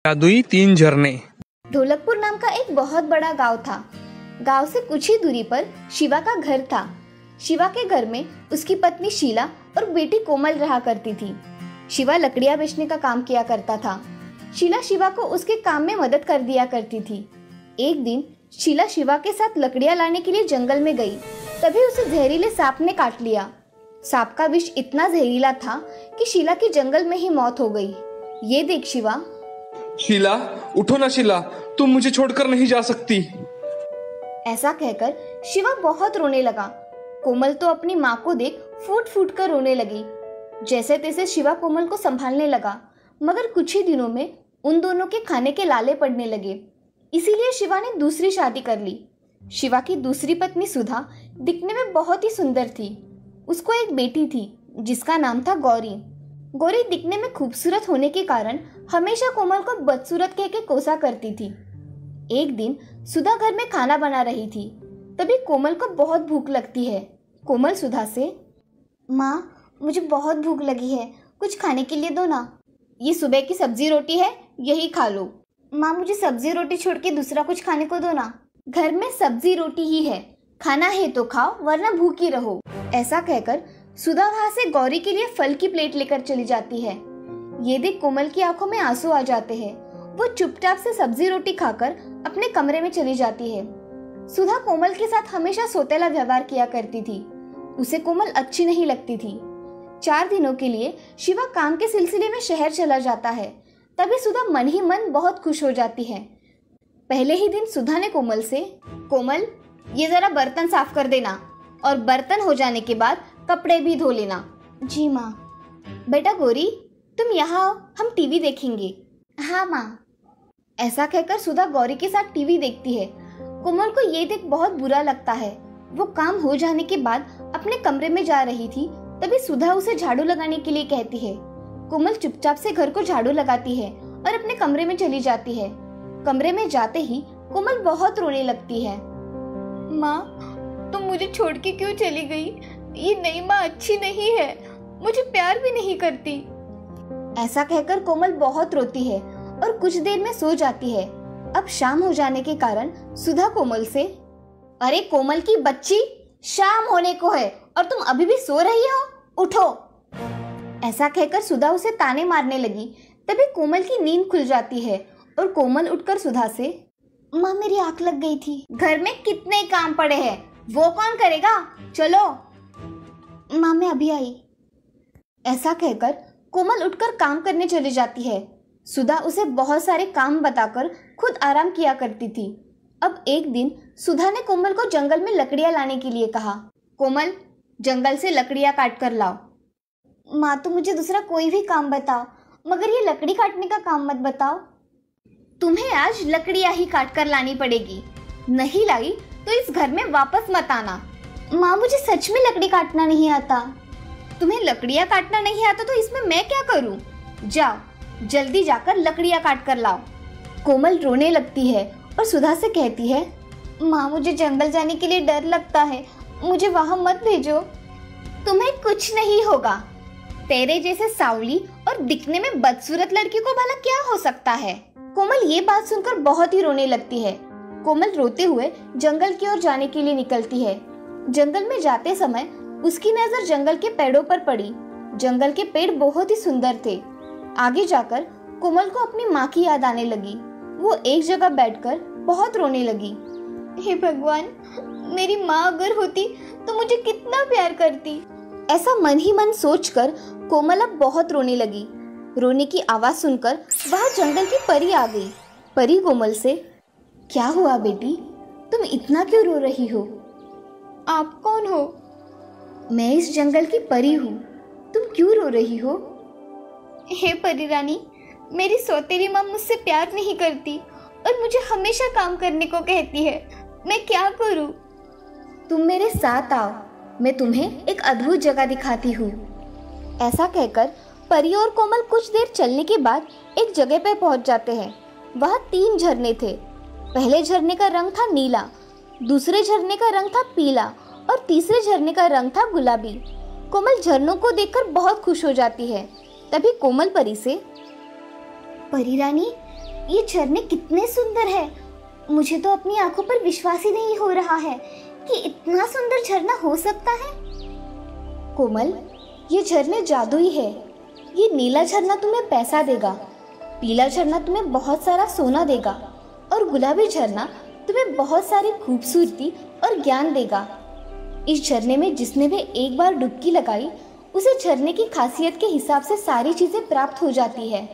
जादुई 3 झरने। ढोलकपुर नाम का एक बहुत बड़ा गांव था। गांव से कुछ ही दूरी पर शिवा का घर था। शिवा के घर में उसकी पत्नी शीला और बेटी कोमल रहा करती थी। शिवा लकड़ियां बेचने का काम किया करता था। शीला शिवा को उसके काम में मदद कर दिया करती थी। एक दिन शीला शिवा के साथ लकड़ियां लाने के लिए जंगल में गई, तभी उसे जहरीले सांप ने काट लिया। सांप का विष इतना जहरीला था कि शीला की जंगल में ही मौत हो गई। ये देख शीला, उठो ना शीला, तुम मुझे छोड़कर नहीं जा सकती। ऐसा कहकर शिवा बहुत रोने लगा। कोमल तो अपनी माँ को देख फूट फूट कर रोने लगी। जैसे तैसे शिवा कोमल को संभालने लगा, मगर कुछ ही दिनों में उन दोनों के खाने के लाले पड़ने लगे। इसीलिए शिवा ने दूसरी शादी कर ली। शिवा की दूसरी पत्नी सुधा दिखने में बहुत ही सुंदर थी। उसको एक बेटी थी जिसका नाम था गौरी। गौरी दिखने में खूबसूरत होने के कारण हमेशा कोमल को बदसूरत कह के कोसा करती थी। एक दिन सुधा घर में खाना बना रही थी, तभी कोमल को बहुत भूख लगती है। कोमल सुधा से, माँ मुझे बहुत भूख लगी है, कुछ खाने के लिए दो ना। ये सुबह की सब्जी रोटी है, यही खा लो। माँ मुझे सब्जी रोटी छोड़ के दूसरा कुछ खाने को दो ना। घर में सब्जी रोटी ही है, खाना है तो खाओ वरना भूखी रहो। ऐसा कहकर सुधा वहाँ से गौरी के लिए फल की प्लेट लेकर चली जाती है। ये देख कोमल की आंखों में आंसू आ जाते हैं। वो चुपचाप से सब्जी रोटी खाकर अपने कमरे में चली जाती है। सुधा कोमल के साथ हमेशा सौतेला व्यवहार किया करती थी। उसे कोमल अच्छी नहीं लगती थी। 4 दिनों के लिए शिवा काम के सिलसिले में शहर चला जाता है। तभी सुधा मन ही मन बहुत खुश हो जाती है। पहले ही दिन सुधा ने कोमल से, कोमल ये जरा बर्तन साफ कर देना और बर्तन हो जाने के बाद कपड़े भी धो लेना। जी माँ। बेटा गौरी तुम यहाँ आओ, हम टीवी देखेंगे। हाँ माँ। ऐसा कहकर सुधा गौरी के साथ टीवी देखती है। कोमल को ये देख बहुत बुरा लगता है। वो काम हो जाने के बाद अपने कमरे में जा रही थी, तभी सुधा उसे झाड़ू लगाने के लिए कहती है। कोमल चुपचाप से घर को झाड़ू लगाती है और अपने कमरे में चली जाती है। कमरे में जाते ही कोमल बहुत रोने लगती है। माँ तुम मुझे छोड़ के क्यों चली गई? ये नई माँ अच्छी नहीं है, मुझे प्यार भी नहीं करती। ऐसा कहकर कोमल बहुत रोती है और कुछ देर में सो जाती है। अब शाम हो जाने के कारण सुधा कोमल से, अरे कोमल की बच्ची, शाम होने को है और तुम अभी भी सो रही हो, उठो। ऐसा कहकर सुधा उसे ताने मारने लगी। तभी कोमल की नींद खुल जाती है और कोमल उठकर सुधा से, माँ मेरी आंख लग गई थी। घर में कितने काम पड़े हैं, वो कौन करेगा, चलो। माँ मैं अभी आई। ऐसा कहकर कोमल उठकर काम करने चली जाती है। सुधा उसे बहुत सारे काम बताकर खुद आराम किया करती थी। अब एक दिन सुधा ने कोमल को जंगल में लकड़ियां लाने के लिए कहा। कोमल जंगल से लकड़ियां काट कर लाओ। माँ तो मुझे दूसरा कोई भी काम बताओ, मगर ये लकड़ी काटने का काम मत बताओ। तुम्हें आज लकड़ियां ही काट कर लानी पड़ेगी, नहीं लाई तो इस घर में वापस मत आना। माँ मुझे सच में लकड़ी काटना नहीं आता। तुम्हें लकड़ियां काटना नहीं आता तो इसमें मैं क्या करूं? जाओ जल्दी जाकर लकड़ियां काट कर लाओ। कोमल रोने लगती है और सुधा से कहती है, माँ मुझे जंगल जाने के लिए डर लगता है, मुझे वहां मत भेजो। तुम्हें कुछ नहीं होगा, तेरे जैसे सावली और दिखने में बदसूरत लड़की को भला क्या हो सकता है। कोमल ये बात सुनकर बहुत ही रोने लगती है। कोमल रोते हुए जंगल की ओर जाने के लिए निकलती है। जंगल में जाते समय उसकी नजर जंगल के पेड़ों पर पड़ी। जंगल के पेड़ बहुत ही सुंदर थे। आगे जाकर कोमल को अपनी माँ की याद आने लगी। वो एक जगह बैठकर बहुत रोने लगी। हे भगवान, मेरी माँ अगर होती तो मुझे कितना प्यार करती। ऐसा मन ही मन सोचकर कोमल अब बहुत रोने लगी। रोने की आवाज सुनकर वहाँ जंगल की परी आ गई। परी कोमल से, क्या हुआ बेटी, तुम इतना क्यों रो रही हो? आप कौन हो? मैं इस जंगल की परी हूँ, तुम क्यों रो रही हो? हे परी रानी, मेरी सौतेली माँ मुझसे प्यार नहीं करती और मुझे हमेशा काम करने को कहती है, मैं क्या करूँ? तुम मेरे साथ आओ, मैं तुम्हें एक अद्भुत जगह दिखाती हूँ। ऐसा कहकर परी और कोमल कुछ देर चलने के बाद एक जगह पर पहुँच जाते हैं। वहाँ 3 झरने थे। पहले झरने का रंग था नीला, दूसरे झरने का रंग था पीला और तीसरे झरने का रंग था गुलाबी। कोमल झरनों को देखकर बहुत खुश हो जाती है। तभी कोमल परी से, परी रानी ये झरने कितने सुंदर है। मुझे तो अपनी आंखों पर विश्वास ही नहीं हो रहा है कि इतना सुंदर झरना हो सकता है। कोमल, ये झरने जादुई है। ये नीला झरना तुम्हें पैसा देगा, पीला झरना तुम्हें बहुत सारा सोना देगा और गुलाबी झरना तुम्हें बहुत सारी खूबसूरती और ज्ञान देगा। इस झरने में जिसने भी एक बार डुबकी लगाई उसे झरने की खासियत के हिसाब से सारी चीज़ें प्राप्त हो जाती है।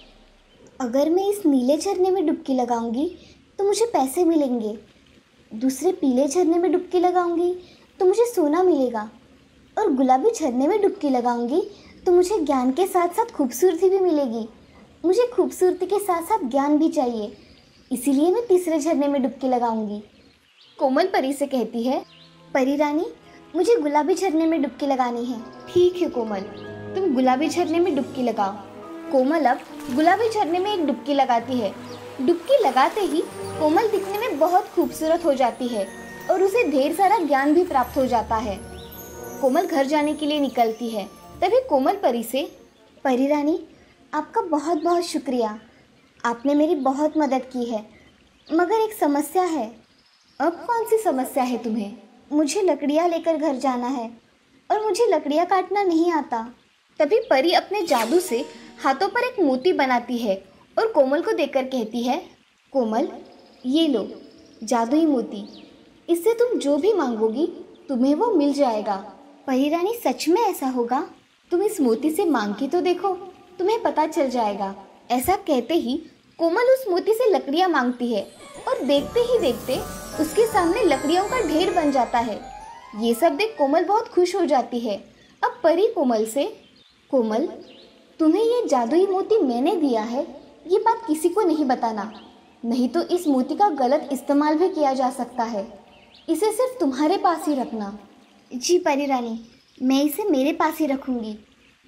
अगर मैं इस नीले झरने में डुबकी लगाऊंगी तो मुझे पैसे मिलेंगे, दूसरे पीले झरने में डुबकी लगाऊंगी तो मुझे सोना मिलेगा और गुलाबी झरने में डुबकी लगाऊंगी तो मुझे ज्ञान के साथ साथ खूबसूरती भी मिलेगी। मुझे खूबसूरती के साथ साथ ज्ञान भी चाहिए, इसीलिए मैं तीसरे झरने में डुबकी लगाऊंगी। कोमल परी से कहती है, परी रानी, मुझे गुलाबी झरने में डुबकी लगानी है। ठीक है कोमल, तुम गुलाबी झरने में डुबकी लगाओ। कोमल अब गुलाबी झरने में एक डुबकी लगाती है। डुबकी लगाते ही कोमल दिखने में बहुत खूबसूरत हो जाती है और उसे ढेर सारा ज्ञान भी प्राप्त हो जाता है। कोमल घर जाने के लिए निकलती है। तभी कोमल परी से, परी रानी, आपका बहुत बहुत शुक्रिया, आपने मेरी बहुत मदद की है, मगर एक समस्या है। अब कौन सी समस्या है तुम्हें? मुझे लकड़ियाँ लेकर घर जाना है और मुझे लकड़ियाँ काटना नहीं आता। तभी परी अपने जादू से हाथों पर एक मोती बनाती है और कोमल को देकर कहती है, कोमल, ये लो जादुई मोती, इससे तुम जो भी मांगोगी तुम्हें वो मिल जाएगा। परी रानी, सच में ऐसा होगा? तुम इस मोती से मांग के तो देखो, तुम्हें पता चल जाएगा। ऐसा कहते ही कोमल उस मोती से लकड़ियाँ मांगती है और देखते ही देखते उसके सामने लकड़ियों का ढेर बन जाता है। ये सब देख कोमल बहुत खुश हो जाती है। अब परी कोमल से, कोमल, तुम्हें ये जादुई मोती मैंने दिया है, ये बात किसी को नहीं बताना, नहीं तो इस मोती का गलत इस्तेमाल भी किया जा सकता है। इसे सिर्फ तुम्हारे पास ही रखना। जी परी रानी, मैं इसे मेरे पास ही रखूंगी।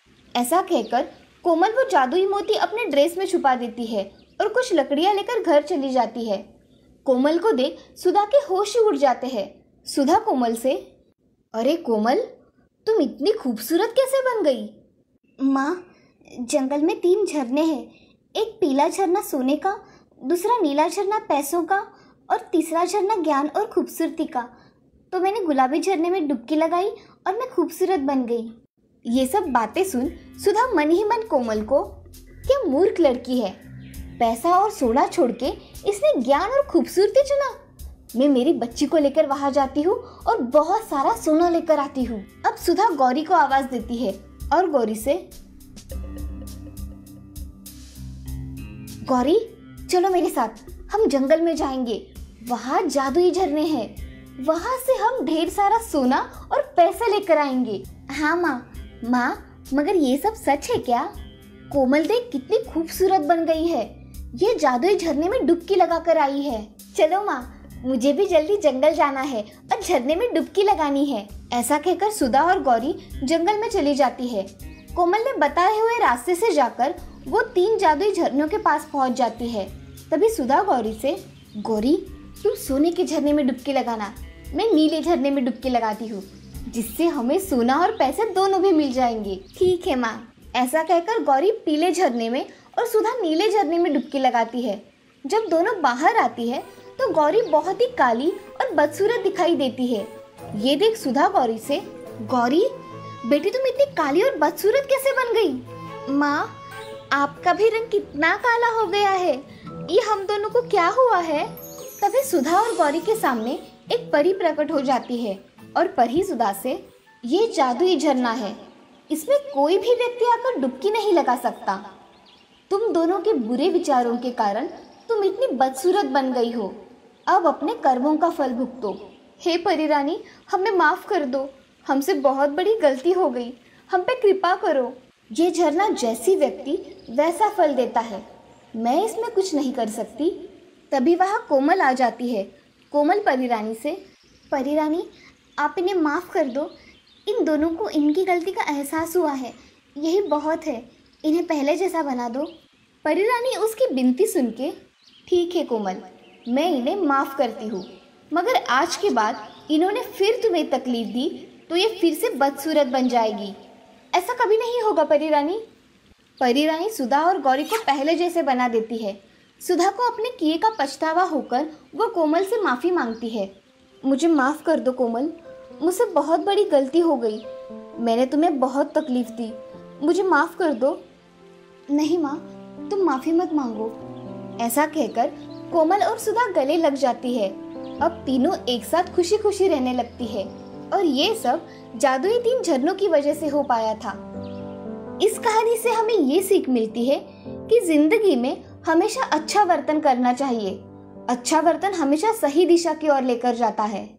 ऐसा कहकर कोमल वो जादुई मोती अपने ड्रेस में छुपा देती है और कुछ लकड़ियाँ लेकर घर चली जाती है। कोमल को देख सुधा के होश ही उड़ जाते हैं। सुधा कोमल से, अरे कोमल, तुम इतनी खूबसूरत कैसे बन गई? माँ, जंगल में 3 झरने हैं, एक पीला झरना सोने का, दूसरा नीला झरना पैसों का और तीसरा झरना ज्ञान और खूबसूरती का। तो मैंने गुलाबी झरने में डुबकी लगाई और मैं खूबसूरत बन गई। ये सब बातें सुन सुधा मन ही मन कोमल को, क्या मूर्ख लड़की है, पैसा और सोना छोड़ के इसने ज्ञान और खूबसूरती चुना। मैं मेरी बच्ची को लेकर वहां जाती हूँ और बहुत सारा सोना लेकर आती हूँ। अब सुधा गौरी को आवाज देती है और गौरी से, गौरी, चलो मेरे साथ, हम जंगल में जाएंगे, वहाँ जादुई झरने हैं, वहाँ से हम ढेर सारा सोना और पैसे लेकर आएंगे। हाँ माँ, मगर ये सब सच है क्या? कोमल देख कितनी खूबसूरत बन गई है, ये जादुई झरने में डुबकी लगा कर आई है। चलो माँ, मुझे भी जल्दी जंगल जाना है और झरने में डुबकी लगानी है। ऐसा कहकर सुधा और गौरी जंगल में चली जाती है। कोमल ने बताए हुए रास्ते से जाकर वो 3 जादुई झरनों के पास पहुंच जाती है। तभी सुधा गौरी से, गौरी, तुम सोने के झरने में डुबकी लगाना, मैं नीले झरने में डुबकी लगाती हूँ, जिससे हमें सोना और पैसे दोनों भी मिल जाएंगे। ठीक है माँ। ऐसा कहकर गौरी पीले झरने में और सुधा नीले झरने में डुबकी लगाती है। जब दोनों बाहर आती है तो गौरी बहुत ही काली और बदसूरत दिखाई देती है। ये देख सुधा गौरी से, गौरी बेटी, तुम इतनी काली और बदसूरत कैसे बन गई? माँ, आपका भी रंग कितना काला हो गया है, ये हम दोनों को क्या हुआ है? तभी सुधा और गौरी के सामने एक परी प्रकट हो जाती है और परी सुधा से, ये जादुई झरना है, इसमें कोई भी व्यक्ति आकर डुबकी नहीं लगा सकता। तुम दोनों के बुरे विचारों के कारण तुम इतनी बदसूरत बन गई हो, अब अपने कर्मों का फल भुगतो। हे परी रानी, हमें माफ कर दो, हमसे बहुत बड़ी गलती हो गई, हम पे कृपा करो। ये झरना जैसी व्यक्ति वैसा फल देता है, मैं इसमें कुछ नहीं कर सकती। तभी वहाँ कोमल आ जाती है। कोमल परी रानी से, परी रानी, आप इन्हें माफ़ कर दो, इन दोनों को इनकी गलती का एहसास हुआ है, यही बहुत है, इन्हें पहले जैसा बना दो। परी रानी उसकी विनती सुन के, ठीक है कोमल, मैं इन्हें माफ़ करती हूँ, मगर आज के बाद इन्होंने फिर तुम्हें तकलीफ दी तो ये फिर से बदसूरत बन जाएगी। ऐसा कभी नहीं होगा परी रानी। परी रानी सुधा और गौरी को पहले जैसे बना देती है। सुधा को अपने किए का पछतावा होकर वो कोमल से माफ़ी मांगती है। मुझे माफ़ कर दो कोमल, मुझसे बहुत बड़ी गलती हो गई। मैंने तुम्हें बहुत तकलीफ दी, मुझे माफ़ कर दो। नहीं माँ, तुम माफ़ी मत मांगो। ऐसा कहकर कोमल और सुधा गले लग जाती है। अब तीनों एक साथ खुशी खुशी रहने लगती है और ये सब जादुई 3 झरनों की वजह से हो पाया था। इस कहानी से हमें ये सीख मिलती है कि जिंदगी में हमेशा अच्छा वर्तन करना चाहिए। अच्छा वर्तन हमेशा सही दिशा की ओर लेकर जाता है।